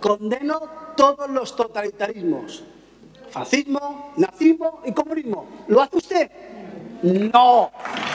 condeno todos los totalitarismos. Fascismo, nazismo y comunismo. ¿Lo hace usted? No,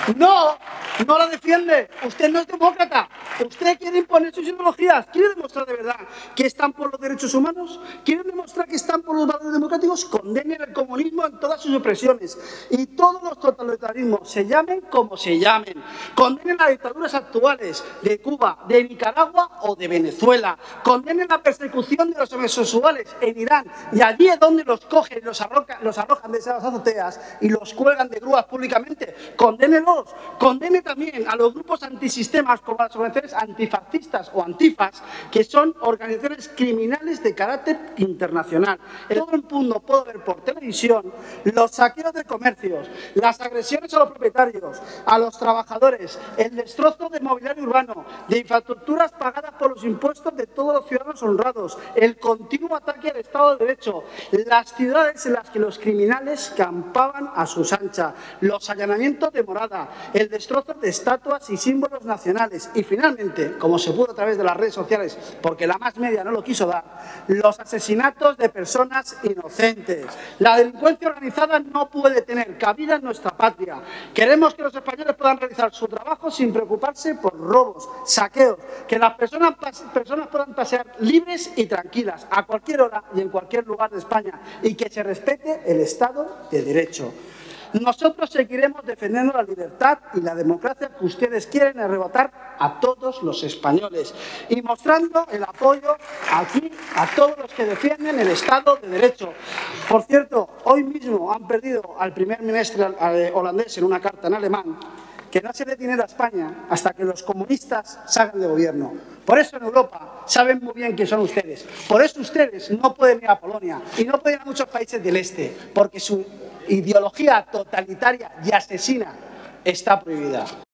no la defiende. Usted no es demócrata. Usted quiere imponer sus ideologías. ¿Quiere demostrar de verdad que están por los derechos humanos? ¿Quiere demostrar que están por los valores democráticos? Condenen el comunismo en todas sus expresiones. Y todos los totalitarismos, se llamen como se llamen. Condenen las dictaduras actuales de Cuba, de Nicaragua o de Venezuela. Condenen la persecución de los homosexuales en Irán. Y allí es donde los cogen, los arrojan de esas azoteas y los cuelgan de grúas públicamente. Condénelos. Condene también a los grupos antisistemas como las organizaciones antifascistas o antifas, que son organizaciones criminales de carácter internacional. En todo el mundo puedo ver por televisión los saqueos de comercios, las agresiones a los propietarios, a los trabajadores, el destrozo de mobiliario urbano, de infraestructuras pagadas por los impuestos de todos los ciudadanos honrados, el continuo ataque al Estado de Derecho, las ciudades en las que los criminales campaban a sus anchas, los allanamientos de morada, el destrozo de estatuas y símbolos nacionales y, finalmente, como se pudo a través de las redes sociales, porque la más media no lo quiso dar, los asesinatos de personas inocentes. La delincuencia organizada no puede tener cabida en nuestra patria. Queremos que los españoles puedan realizar su trabajo sin preocuparse por robos, saqueos, que las personas puedan pasear libres y tranquilas a cualquier hora y en cualquier lugar de España, y que se respete el Estado de Derecho. Nosotros seguiremos defendiendo la libertad y la democracia que ustedes quieren arrebatar a todos los españoles y mostrando el apoyo aquí a todos los que defienden el Estado de Derecho. Por cierto, hoy mismo han perdido al primer ministro holandés en una carta en alemán que no se dé dinero a España hasta que los comunistas salgan de gobierno. Por eso en Europa saben muy bien quién son ustedes. Por eso ustedes no pueden ir a Polonia y no pueden ir a muchos países del este, porque su ideología totalitaria y asesina está prohibida.